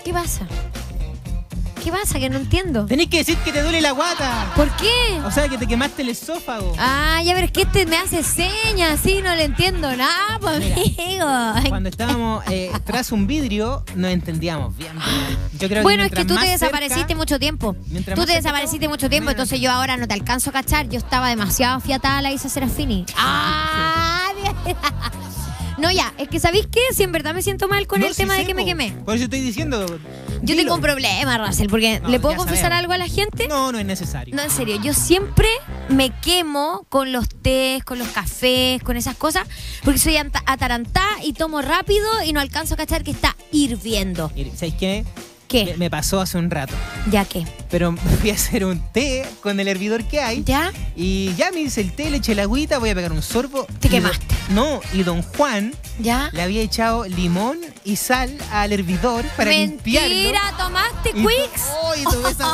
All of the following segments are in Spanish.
¿Qué pasa? ¿Qué pasa? Que no entiendo. Tenés que decir que te duele la guata. ¿Por qué? O sea, que te quemaste el esófago. Ah, ya, pero es que este me hace señas, sí, no le entiendo nada, pues, amigo. Cuando estábamos tras un vidrio, nos entendíamos bien. Yo creo Bueno, es mientras que tú más te cerca, desapareciste mucho tiempo. mientras Tú más te cerca desapareciste estamos, mucho tiempo, menos. entonces yo ahora no te alcanzo a cachar. Yo estaba demasiado afiatada a la Isa Serafini. ¡Ah! Bien. No, ya, es que ¿sabéis qué? Si en verdad me siento mal con No, el sí tema de sé, que me po. quemé. Por eso estoy diciendo. Yo tengo un problema, Russell, porque No, ¿le puedo ya confesar sabemos. algo a la gente? No, no es necesario. No, en serio, yo siempre me quemo con los tés, con los cafés, con esas cosas, porque soy atarantada y tomo rápido y no alcanzo a cachar que está hirviendo. Mire, ¿sabes qué? ¿Qué? Me pasó hace un rato. ¿Ya qué? Pero fui a hacer un té con el hervidor que hay. ¿Ya? Y ya me hice el té, le eché la agüita, voy a pegar un sorbo. Te y quemaste. Y don Juan ¿Ya? le había echado limón y sal al hervidor para limpiarlo. Mentira, tomaste Y Quicks. ¡Ay, tomé esa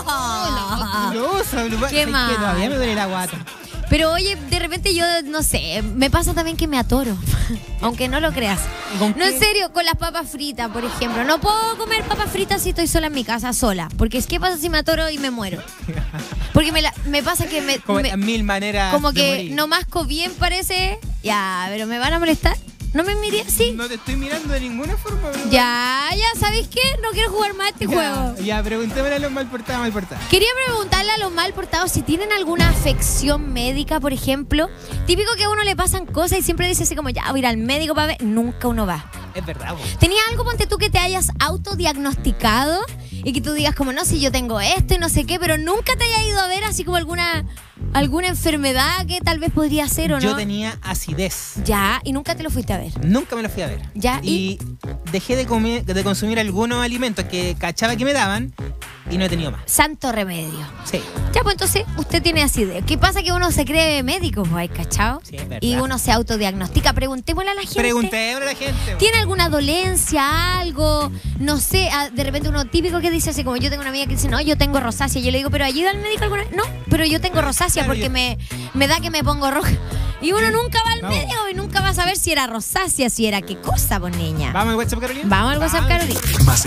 asquerosa! Qué Es que mal. todavía me duele la guata. Pero oye, de repente yo, no sé, me pasa también que me atoro. Aunque no lo creas. ¿Y con No, qué? en serio, con las papas fritas, por ejemplo. No puedo comer papas fritas si estoy sola en mi casa, sola. Porque ¿qué pasa si me atoro y me muero? Porque me pasa que Como las mil maneras como de que morir. no masco bien, parece. Ya, pero me van a molestar. ¿No me miré así? No te estoy mirando de ninguna forma, bro. Ya, ¿sabéis qué? No quiero jugar más este juego. Ya, preguntémosle a los mal portados. Quería preguntarle a los mal portados si tienen alguna afección médica, por ejemplo. Típico que a uno le pasan cosas y siempre dice así como, ya, voy a ir al médico para ver. Nunca uno va. Es verdad, vos. ¿Tenía algo, ponte tú, que te hayas autodiagnosticado y que tú digas como, no, si yo tengo esto y no sé qué, pero nunca te haya ido a ver así como alguna enfermedad que tal vez podría ser o no? Yo tenía acidez. Ya, y nunca te lo fuiste a ver. Nunca me lo fui a ver. Ya, Y dejé de consumir algunos alimentos que cachaba que me daban y no he tenido más. Santo remedio. Sí. Ya, pues entonces usted tiene acidez. ¿Qué pasa? Que uno se cree médico, pues, ¿cachao? Sí, es verdad. Y uno se autodiagnostica. Preguntémosle a la gente. Preguntémosle a la gente. vos. ¿Tiene alguna dolencia, algo? No sé, de repente uno típico que dice así como, yo tengo una amiga que dice, no, yo tengo rosácea. Yo le digo, ¿pero ha ido al médico alguna vez? No, pero yo tengo rosácea claro, porque yo- me da que me pongo roja. Y uno nunca va al Vamos. médico y nunca va a saber si era rosácea, si era qué cosa, pues, niña. ¿Vamos al WhatsApp, Carolina? Vamos al WhatsApp, Carolina. Más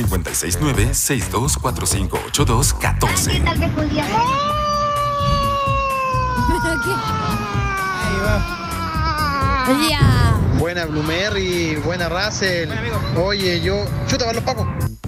569-62458214. Tal vez podría ser. Ahí va. Ya. Buena Blumerry, buena Russell. Buen amigo. Oye, yo. Chuta, van los pacos.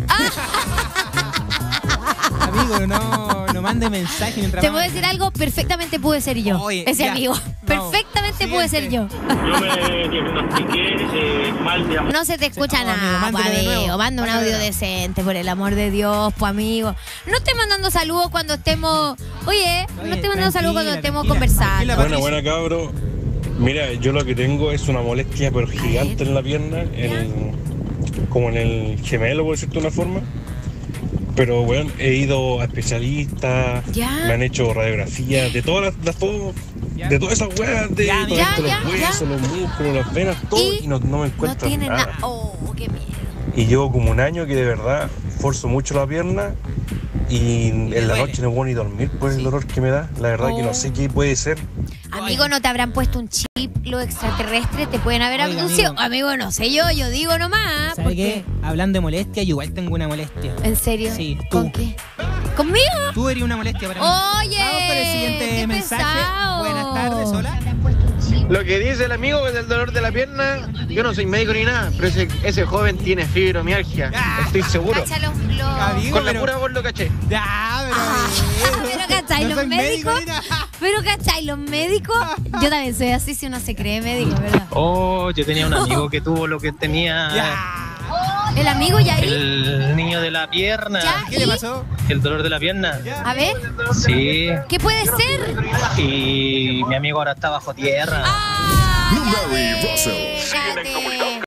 Amigo, no mande mensaje mientras Te vamos. puedo decir algo, perfectamente pude ser yo. Oye, ese ya. amigo. Vamos. Perfectamente pude ser yo. Yo me diagnostiqué mal de amor. No se te escucha No, amigo, nada, mándale pues, de nuevo. amigo. Manda un Mándale audio de nuevo. decente, por el amor de Dios, pues, amigo. No estés mandando saludos cuando estemos. Oye, no estés mandando saludos cuando estemos conversando. tranquila, Buena, cabro. Mira, yo lo que tengo es una molestia pero gigante en la pierna, como en el gemelo, por decirte de una forma. Pero bueno, he ido a especialistas, Ya. me han hecho radiografías de todas Ya. de todas esas weas, de Ya, todo ya, esto, ya, los huesos, los músculos, las venas, todo, y no me No encuentro tiene nada. nada. Oh, qué miedo. Y llevo como un año que de verdad forzo mucho la pierna y en la duele. noche no puedo ni dormir por el dolor que me da. La verdad que no sé qué puede ser. Amigo, ¿no te habrán puesto un chip los extraterrestres? ¿Te pueden haber Oiga, abducido? Amigo, no sé yo digo nomás. ¿Sabe porque- qué? Hablando de molestia, yo igual tengo una molestia. ¿En serio? Sí, ¿Con tú. qué? ¿Conmigo? Tú eres una molestia para mí. Oye, Vamos con el siguiente qué mensaje. pesado. Buenas tardes, hola. Lo que dice el amigo del dolor de la pierna, yo no soy médico ni nada, pero ese joven tiene fibromialgia. Ah. Estoy seguro. Cacha los... Amigo, Con la pero- pura voz lo caché. Ya, Pero ¿cachai? no Los soy médico médicos. ni nada. Pero ¿cachai? Los médicos. Yo también soy así si uno se cree médico, ¿verdad? Oh, yo tenía un amigo que tuvo lo que tenía Ya. El amigo ya ahí. el niño de la pierna, Ya. ¿Qué le pasó? el dolor de la pierna. Ya. A ver, Sí, ¿qué puede ser? y mi amigo ahora está bajo tierra. ¡Ah! Blueberry Russell. Cállate.